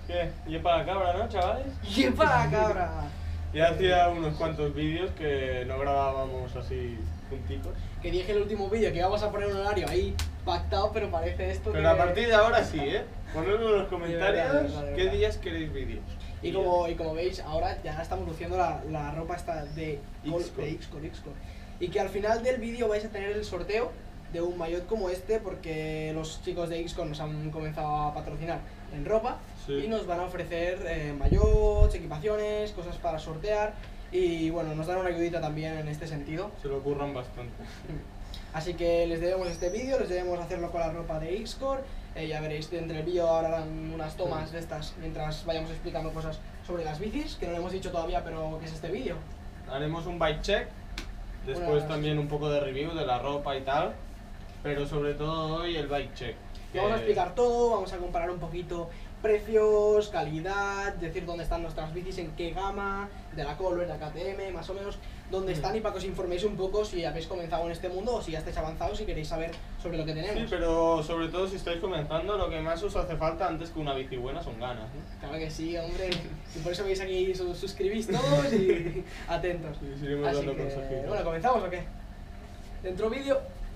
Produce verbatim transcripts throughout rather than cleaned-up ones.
¿Qué? Y es para la cabra, ¿no, chavales? ¡Y es para la cabra! Ya hacía unos cuantos vídeos que no grabábamos así juntitos. Que dije en el último vídeo que íbamos a poner un horario ahí pactado, pero parece esto Pero que... a partir de ahora sí, ¿eh? Ponedme en los comentarios De verdad, de verdad, de qué verdad. días queréis vídeos. Y como, y como veis, ahora ya estamos luciendo la, la ropa esta de X-Core. de X-Core, X-Core. Y que al final del vídeo vais a tener el sorteo de un maillot como este, porque los chicos de X-Core nos han comenzado a patrocinar en ropa. Sí. Y nos van a ofrecer eh, maillots, equipaciones, cosas para sortear. Y bueno, nos dan una ayudita también en este sentido. Se lo curran bastante. Así que les debemos este vídeo, les debemos hacerlo con la ropa de X-Core. Eh, ya veréis, entre el vídeo ahora harán unas tomas Sí. de estas mientras vayamos explicando cosas sobre las bicis, que no lo hemos dicho todavía, pero que es este vídeo. Haremos un bike check, después Una- también un poco de review de la ropa y tal, pero sobre todo hoy el bike check. Y vamos a que- explicar todo, vamos a comparar un poquito precios, calidad, decir dónde están nuestras bicis, en qué gama, de la Color, de la K T M, más o menos dónde Mm. están, y para que os informéis un poco si habéis comenzado en este mundo o si ya estáis avanzados y queréis saber sobre lo que tenemos. Sí, pero sobre todo si estáis comenzando, lo que más os hace falta antes que una bici buena son ganas, ¿no? Claro que sí, hombre. Y por eso veis aquí, sus- suscribís todos y atentos. Y seguimos Así dando que, consejitos. bueno, ¿comenzamos o qué? Dentro vídeo.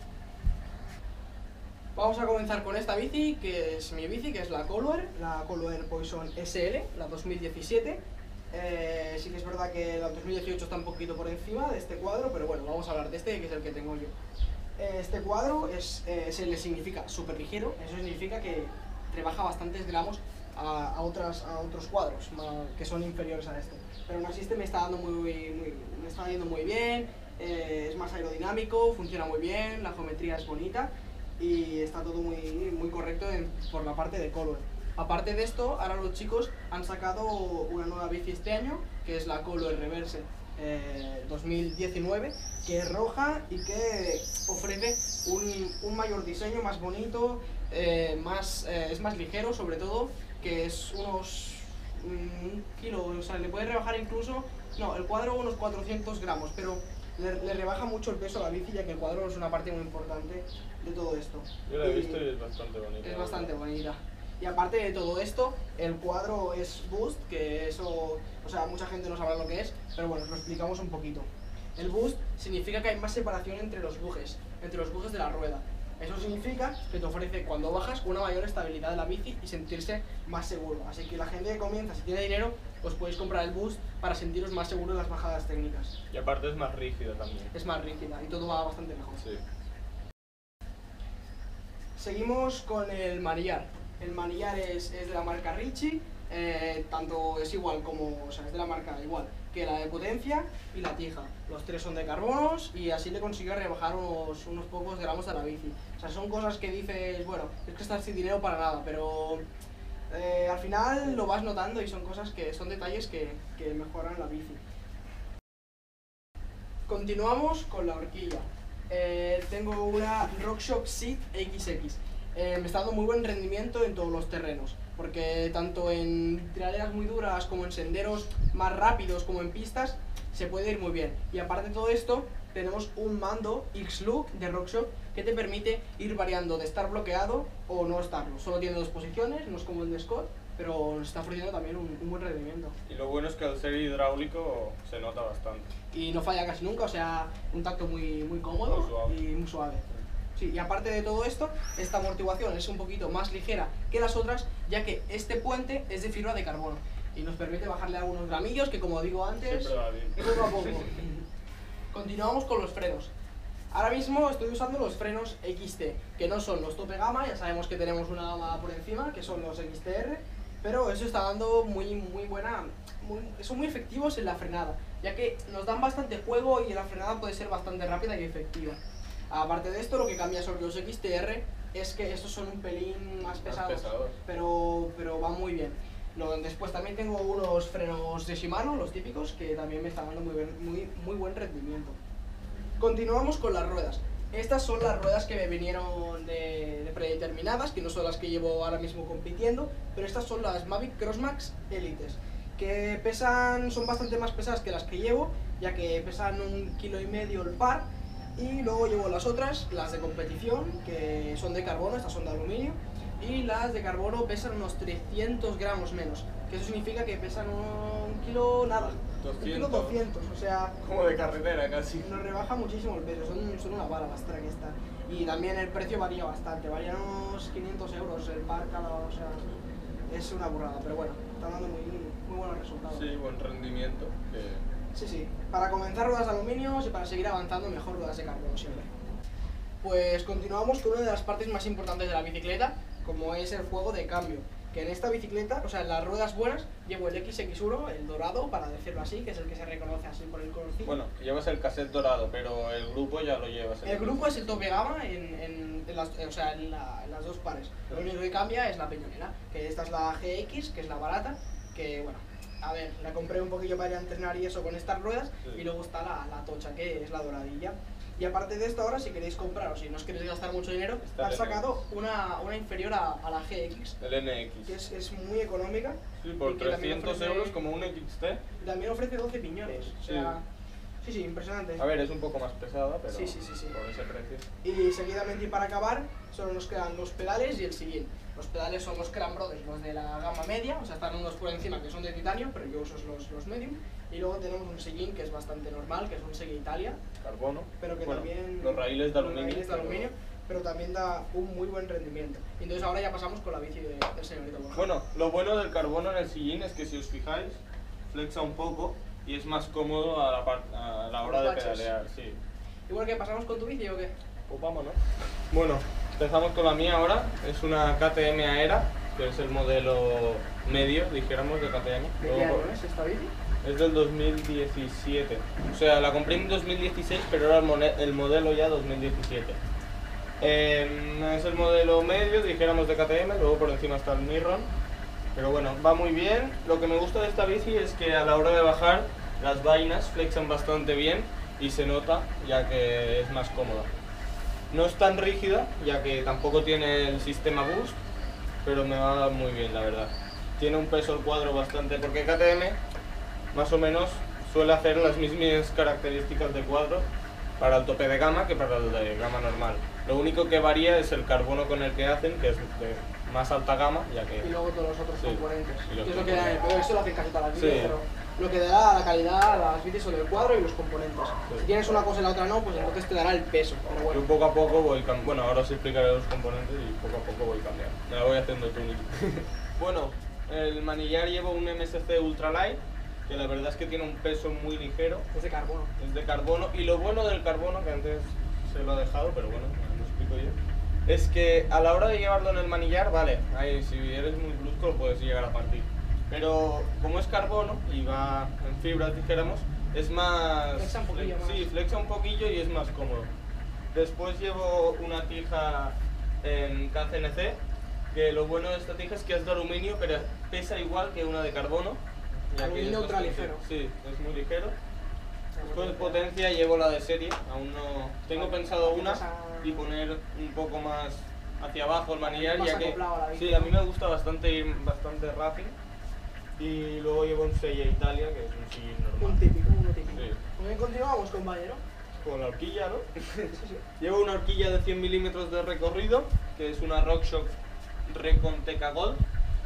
Vamos a comenzar con esta bici, que es mi bici, que es la Color, la Color Poison S L, la dos mil diecisiete. Eh, sí que es verdad que la dos mil dieciocho está un poquito por encima de este cuadro, pero bueno, vamos a hablar de este, que es el que tengo yo. Eh, Este cuadro es, eh, se le significa súper ligero, eso significa que rebaja bastantes gramos a, a, otras, a otros cuadros ma- que son inferiores a este. Pero aún así este me está dando muy, muy, me está yendo muy bien, eh, es más aerodinámico, funciona muy bien, la geometría es bonita y está todo muy, muy correcto en- por la parte de Color. Aparte de esto, ahora los chicos han sacado una nueva bici este año, que es la Color Reverse eh, dos mil diecinueve, que es roja y que ofrece un, un mayor diseño, más bonito, eh, más, eh, es más ligero sobre todo, que es unos un kilo, o sea, le puede rebajar incluso, no, el cuadro unos cuatrocientos gramos, pero le, le rebaja mucho el peso a la bici, ya que el cuadro es una parte muy importante de todo esto. Yo la he Y visto y es bastante bonita. es bastante bonita. Y aparte de todo esto, el cuadro es Boost, que eso, o sea, mucha gente no sabrá lo que es, pero bueno, os lo explicamos un poquito. El Boost significa que hay más separación entre los bujes, entre los bujes de la rueda. Eso significa que te ofrece, cuando bajas, una mayor estabilidad de la bici y sentirse más seguro. Así que la gente que comienza, si tiene dinero, os podéis comprar el Boost para sentiros más seguros en las bajadas técnicas. Y aparte es más rígida también. Es más rígida y todo va bastante mejor. Sí. Seguimos con el manillar. El manillar es, es de la marca Ricci, eh, tanto es igual como, o sea, es de la marca igual que la de potencia y la tija. Los tres son de carbonos y así le consigue rebajar unos, unos pocos gramos a la bici. O sea, son cosas que dices, bueno, es que estás sin dinero para nada, pero eh, al final lo vas notando y son cosas que son detalles que, que mejoran la bici. Continuamos con la horquilla. Eh, tengo una RockShox Seat X X. Eh, me está dando muy buen rendimiento en todos los terrenos, porque tanto en tiraderas muy duras como en senderos más rápidos como en pistas se puede ir muy bien. Y aparte de todo esto, tenemos un mando X-Look de RockShox que te permite ir variando de estar bloqueado o no estarlo. Solo tiene dos posiciones, no es como el de Scott, pero nos está ofreciendo también un, un buen rendimiento. Y lo bueno es que al ser hidráulico se nota bastante. Y no falla casi nunca, o sea, un tacto muy, muy cómodo Muy suave. y muy suave. Sí, y aparte de todo esto, esta amortiguación es un poquito más ligera que las otras, ya que este puente es de fibra de carbono y nos permite bajarle algunos gramillos que, como digo antes, Siempre va bien. es poco a poco. Continuamos con los frenos. Ahora mismo estoy usando los frenos X T, que no son los tope gama, ya sabemos que tenemos una gama por encima, que son los X T R, pero eso está dando muy, muy buena, muy, son muy efectivos en la frenada, ya que nos dan bastante juego y la frenada puede ser bastante rápida y efectiva. Aparte de esto, lo que cambia sobre los X T R es que estos son un pelín más pesados, pesados. pero, pero van muy bien. Lo, después también tengo unos frenos de Shimano, los típicos, que también me están dando muy, buen- muy, muy buen rendimiento. Continuamos con las ruedas. Estas son las ruedas que me vinieron de, de predeterminadas, que no son las que llevo ahora mismo compitiendo, pero estas son las Mavic Crossmax Elites, que pesan, son bastante más pesadas que las que llevo, ya que pesan un kilo y medio el par. Y luego llevo las otras, las de competición, que son de carbono, estas son de aluminio, y las de carbono pesan unos trescientos gramos menos, que eso significa que pesan un kilo nada, un kilo doscientos, o sea, como de carretera casi. nos rebaja muchísimo el peso, son, son una bala las track esta. Y también el precio varía bastante, varían unos quinientos euros el par cada, o sea, es una burrada, pero bueno, están dando muy, muy buenos resultados. Sí, buen rendimiento. Que... Sí, sí, para comenzar ruedas de aluminio y para seguir avanzando mejor ruedas de carbono siempre. Pues continuamos con una de las partes más importantes de la bicicleta, como es el juego de cambio. Que en esta bicicleta, o sea, en las ruedas buenas, llevo el equis equis uno, el dorado, para decirlo así, que es el que se reconoce así por el colorcito. Bueno, llevas el cassette dorado, pero el grupo ya lo llevas. El, el grupo es el tope gama en, en, en, las, o sea, en, la, en las dos pares. Lo único que cambia es la peñonera, que esta es la ge equis, que es la barata, que bueno, a ver, la compré un poquillo para ir a entrenar y eso con estas ruedas, sí. Y luego está la, la tocha, que es la doradilla. Y aparte de esto ahora, si queréis comprar o si no os queréis gastar mucho dinero, han sacado una, una inferior a, a la ge equis. El ene equis. Que es, es muy económica. Sí, por trescientos euros como un equis te. Y también ofrece doce piñones. O sea, sí, sí, impresionante. A ver, es un poco más pesada, pero sí, sí, sí, sí. por ese precio. Y seguidamente, y para acabar, solo nos quedan los pedales y el sillín. Los pedales son los Cran Brothers, los de la gama media, o sea, están unos por encima que son de titanio, pero yo uso los, los medium. Y luego tenemos un sillín que es bastante normal, que es un Sega Italia. Carbono. Pero que bueno, también... Los raíles de aluminio. Los raíles de aluminio, pero también da un muy buen rendimiento. Y entonces ahora ya pasamos con la bici de, del señorito Borja. Bueno, lo bueno del carbono en el sillín es que si os fijáis, flexa un poco y es más cómodo a la, part, a la hora de pedalear, sí. Igual que pasamos con tu bici o qué? Pues vámonos. Bueno, empezamos con la mía ahora. Es una K T M Aera, que es el modelo medio, dijéramos, de K T M. ¿De qué año es esta bici? Es del dos mil diecisiete. O sea, la compré en dos mil dieciséis, pero era el, el modelo ya dos mil diecisiete. Eh, es el modelo medio, dijéramos, de K T M. Luego por encima está el Mirron. Pero bueno, va muy bien. Lo que me gusta de esta bici es que a la hora de bajar las vainas flexan bastante bien y se nota, ya que es más cómoda. No es tan rígida, ya que tampoco tiene el sistema boost, pero me va muy bien, la verdad. Tiene un peso el cuadro bastante, porque K T M más o menos suele hacer las mismas características de cuadro para el tope de gama que para el de gama normal. Lo único que varía es el carbono con el que hacen, que es de más alta gama, ya que... Y luego todos los otros sí, componentes. Y los es lo que componentes. da, pero eso lo hacen casi todas las bicis, Sí. pero lo que da la calidad a las bicis son el cuadro y los componentes. Sí. Si tienes una cosa y la otra no, pues entonces te dará el peso. Pero bueno. Yo poco a poco voy cambiando. Bueno, ahora os explicaré los componentes y poco a poco voy cambiando. Me la voy haciendo tuning. Bueno, el manillar lleva un eme ese ce Ultralight, que la verdad es que tiene un peso muy ligero. Es de carbono. Es de carbono. Y lo bueno del carbono, que antes se lo ha dejado, pero bueno, lo explico yo, es que a la hora de llevarlo en el manillar, vale, ahí, si eres muy brusco lo puedes llegar a partir. Pero como es carbono y va en fibras, dijéramos, es más... Flexa un poquillo más. Sí, flexa un poquillo y es más cómodo. Después llevo una tija en K C N C, que lo bueno de esta tija es que es de aluminio, pero pesa igual que una de carbono. ya que Aluminio es ultra bastante- ligero. Sí, es muy ligero. Después de potencia llevo la de serie, aún no... Tengo pensado una y poner un poco más hacia abajo el manillar, Más ya que... acoplado a la bici, Sí, a ¿no? mí me gusta bastante ir bastante rápido. Y luego llevo un Sella Italia, que es un sillín normal. Un típico, uno típico. Sí. Muy bien, continuamos, compañero. Con la horquilla, ¿no? Sí, sí. Llevo una horquilla de cien milímetros de recorrido, que es una RockShox Recon T K Gold.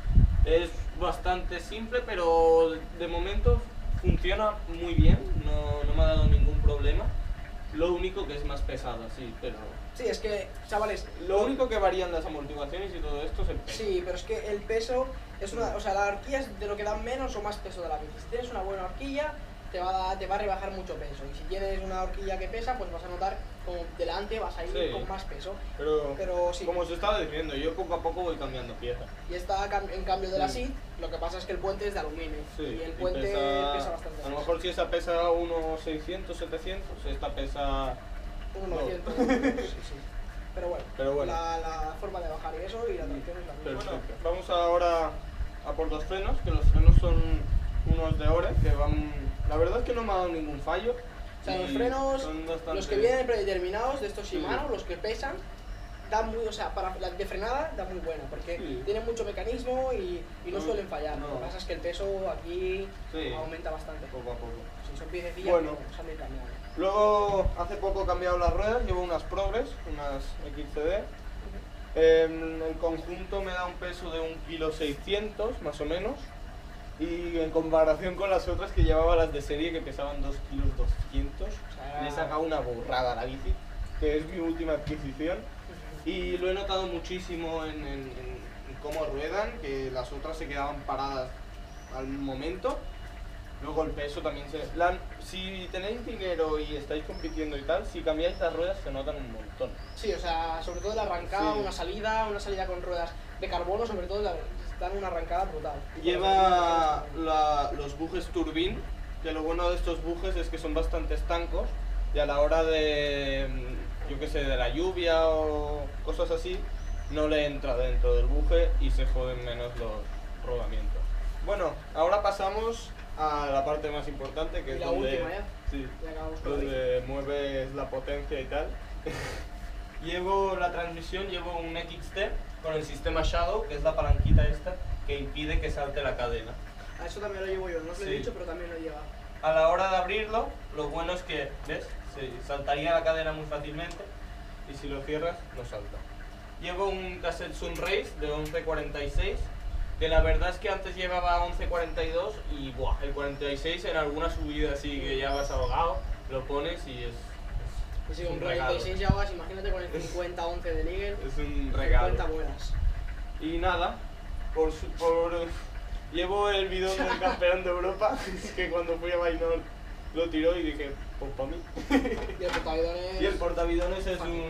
Es bastante simple, pero de momento funciona muy bien, no, no me ha dado ningún problema. Lo único que es más pesada, sí, pero... Sí, es que, chavales, Lo único que varían las amortiguaciones y todo esto es el peso. sí, pero es que el peso es una, o sea, la horquilla es de lo que da menos o más peso de la bici. Si tienes una buena horquilla, te va a, dar- te va a rebajar mucho peso. Y si tienes una horquilla que pesa, pues vas a notar como delante vas a ir Sí. con más peso. Pero, Pero sí. como os estaba diciendo, yo poco a poco voy cambiando piezas. Y esta cam- en cambio de la Sí. S I D, lo que pasa es que el puente es de aluminio. Sí, y el y puente pesa- pesa, bastante. A lo mejor si esa pesa unos seiscientos, setecientos, esta pesa... unos no. novecientos. sí, sí. Pero bueno, Pero bueno. La, la forma de bajar y eso y la tracción es la misma. Perfecto. Vamos ahora a por los frenos, que los frenos son unos de Ore, que van... La verdad es que no me ha dado ningún fallo. O sea, los y frenos, son bastante- los que vienen predeterminados de estos Sí. Shimano, los que pesan, dan muy, o sea, para la de frenada da muy buena, porque Sí. tienen mucho mecanismo y, y no No, suelen fallar. no. Lo que pasa es que el peso aquí Sí. aumenta bastante. Poco a poco. Si son piececillas, Bueno. pues se han de ir cambiando. Luego, hace poco he cambiado las ruedas, llevo unas Progress, unas equis ce de, Eh, el conjunto me da un peso de un kilo seiscientos más o menos. Y en comparación con las otras que llevaba, las de serie, que pesaban dos kilos doscientos, o sea, le he sacado una burrada a la bici, que es mi última adquisición. Y lo he notado muchísimo en, en, en cómo ruedan, que las otras se quedaban paradas al momento. Luego el peso también se... La, si tenéis dinero y estáis compitiendo y tal, si cambiáis las ruedas se notan un montón. Sí, o sea, sobre todo la arrancada, Sí. una salida, una salida con ruedas de carbono, sobre todo la, dan una arrancada brutal. Lleva la, los bujes Turbine, que lo bueno de estos bujes es que son bastante estancos y a la hora de, yo qué sé, de la lluvia o cosas así, no le entra dentro del buje y se joden menos los rodamientos. Bueno, ahora pasamos a la parte más importante, que Y es la donde, última ya. sí, Ya acabamos con la bici. donde mueves la potencia y tal. Llevo la transmisión, llevo un X T con el sistema Shadow, que es la palanquita esta que impide que salte la cadena. A eso también lo llevo yo, no os lo he Sí. dicho, pero también lo lleva. A la hora de abrirlo, lo bueno es que, ¿ves? Se saltaría la cadena muy fácilmente y si lo cierras, no salta. Llevo un cassette Sunrace de once cuarenta y seis, que la verdad es que antes llevaba once cuarenta y dos y buah, el cuarenta y seis en alguna subida así que ya vas ahogado, lo pones y es, Y si es con un regalo. cuarenta y seis ya vas, imagínate con el cincuenta once de Liger, Es un regalo. cincuenta buenas. Y nada, por, su- por llevo el bidón del campeón de Europa, que cuando fui a Bainol lo tiró y dije, pues para mí. Y el portabidones... Y el portabidones es un,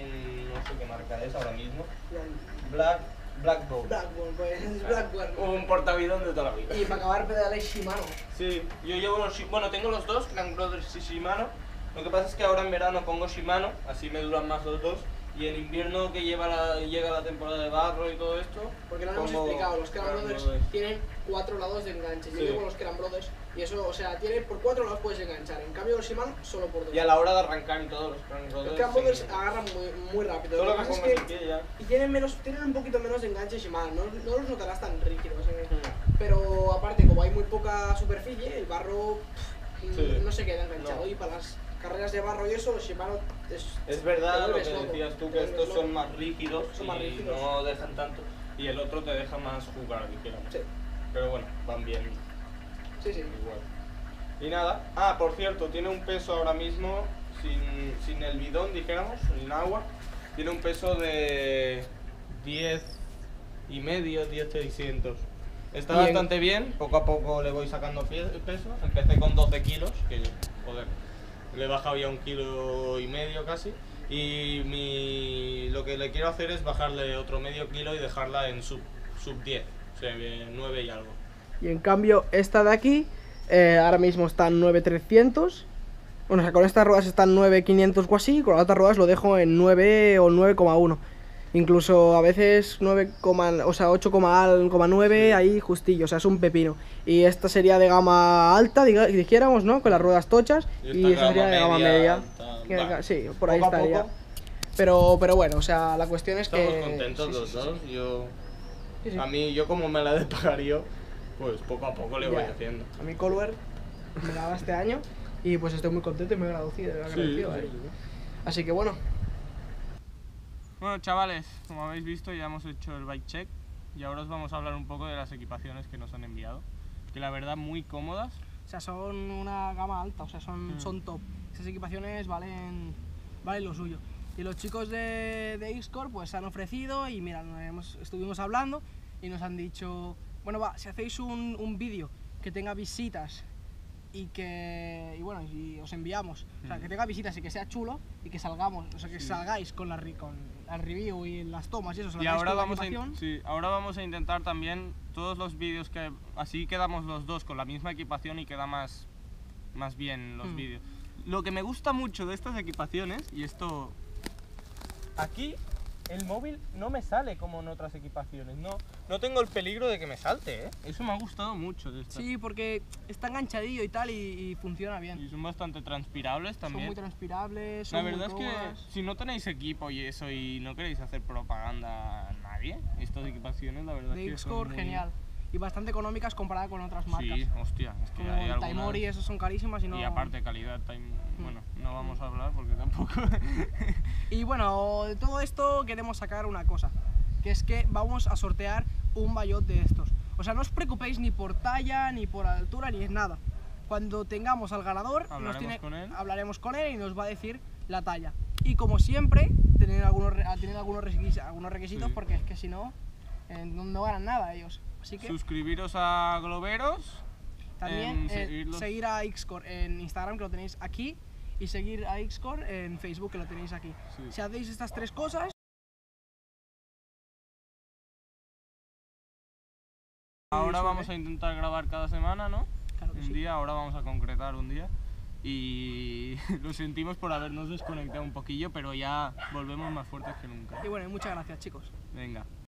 no sé qué marca es ahora mismo, y el Black, Blackboard. Blackburn, pues Blackburn. Un portabidón de toda la vida. Y para acabar pedales Shimano. Sí, yo llevo los, Shi- bueno, tengo los dos, Crank Brothers y Shimano. Lo que pasa es que ahora en verano pongo Shimano, así me duran más los dos. Y en invierno, que lleva la, llega la temporada de barro y todo esto, Porque no lo hemos pongo explicado, los Cran Crank Brothers Brothers. tienen cuatro lados de enganche. Yo Sí. llevo los Cran Brothers y eso, o sea, tiene por cuatro lados puedes enganchar. En cambio los Shimano solo por dos. Y a la hora de arrancar y todo, los Crank Los Brothers. Cran Brothers sí. agarran muy, muy rápido. Solo Lo que que pasa pongas es el que pie ya. y tienen, menos, tienen un poquito menos de enganche Shimano, no, no los notarás tan rígidos. ¿eh? Mm. Pero aparte, como hay muy poca superficie, el barro pff, Sí. no se queda enganchado. No. Y para las carreras de barro y eso, los Shimano es, Es te verdad lo vuelves que loco, decías tú, te que vuelves estos loco. son más rígidos Son y más rígidos. no dejan tanto. Y el otro te deja más jugar, dijéramos. Sí, Pero bueno, van bien sí, sí. igual. Y nada, ah, por cierto, tiene un peso ahora mismo, sin, sin el bidón, dijéramos, sin agua, tiene un peso de diez y medio, diez seiscientos. Está Bien. bastante bien, poco a poco le voy sacando pie- peso. Empecé con doce kilos, que joder, le he bajado ya un kilo y medio casi. Y mi, lo que le quiero hacer es bajarle otro medio kilo y dejarla en sub, sub diez, o sea, nueve y algo. Y en cambio, esta de aquí, eh, ahora mismo están nueve trescientos. Bueno, o sea, con estas ruedas están nueve quinientos o así, con las otras ruedas lo dejo en nueve o nueve coma uno. Incluso a veces nueve, o sea, ocho coma nueve, ahí justillo, o sea, es un pepino. Y esta sería de gama alta, diga- dijéramos, ¿no? Con las ruedas tochas. Y, esta sería de gama media. alta, Que- va. sí, por ahí Poco a estaría. poco. Pero, pero bueno, o sea, la cuestión es que... Estamos contentos sí, sí, los sí, dos. sí. Yo, Sí, sí. a mí, yo como me la he de pagar yo, pues poco a poco le voy Ya. haciendo. A mi Colwer me la da este año y pues estoy muy contento y muy agradecido, agradecido, ¿eh? Así que bueno. Bueno, chavales, como habéis visto ya hemos hecho el bike check y ahora os vamos a hablar un poco de las equipaciones que nos han enviado, que la verdad muy cómodas. O sea, son una gama alta, o sea, son, Mm. son top. Esas equipaciones valen, valen lo suyo. Y los chicos de, de X-Core pues se han ofrecido y mira, nos hemos- estuvimos hablando y nos han dicho, bueno va, si hacéis un, un vídeo que tenga visitas y que, y bueno, y os enviamos, o sea, Mm. que tenga visitas y que sea chulo y que salgamos, o sea, que Sí. salgáis con la, ri- con la review y las tomas y eso, Y salgáis ahora con la vamos, a, in- equipación. sí, ahora vamos a intentar también todos los vídeos que así quedamos los dos con la misma equipación y queda más, más bien los Mm. vídeos. Lo que me gusta mucho de estas equipaciones, y esto aquí el móvil no me sale como en otras equipaciones, no, no tengo el peligro de que me salte, ¿eh? Eso me ha gustado mucho de estas. Sí, porque está enganchadillo y tal y, y funciona bien. Y son bastante transpirables Son también. muy transpirables, La son verdad muy es que cómodas. si no tenéis equipo y eso y no queréis hacer propaganda a nadie, estas equipaciones la verdad De es que son X-Core, muy- genial. y bastante económicas comparada con otras marcas. Sí, hostia, es que Como hay el algunas... Taimori, esos son carísimas y no... Y aparte calidad, time... Mm. bueno, no vamos a hablar porque tampoco... Y bueno, de todo esto queremos sacar una cosa, que es que vamos a sortear un maillot de estos. O sea, no os preocupéis ni por talla, ni por altura, ni nada. Cuando tengamos al ganador, Hablaremos nos tiene, con él. hablaremos con él y nos va a decir la talla. Y como siempre, tener algunos, re- tener algunos, requis- algunos requisitos, Sí. porque es que si no, eh, no, no ganan nada ellos. Así que Suscribiros a Globeros. también em, eh, seguirlos. seguir a Xcore en Instagram, que lo tenéis aquí, y seguir a Xcore en Facebook, que lo tenéis aquí. Sí. Si hacéis estas tres cosas, Ahora suerte. vamos a intentar grabar cada semana, ¿no? claro que Un sí. día, ahora vamos a concretar un día. Y lo sentimos por habernos desconectado un poquillo, pero ya volvemos más fuertes que nunca. Y bueno, y muchas gracias, chicos. Venga.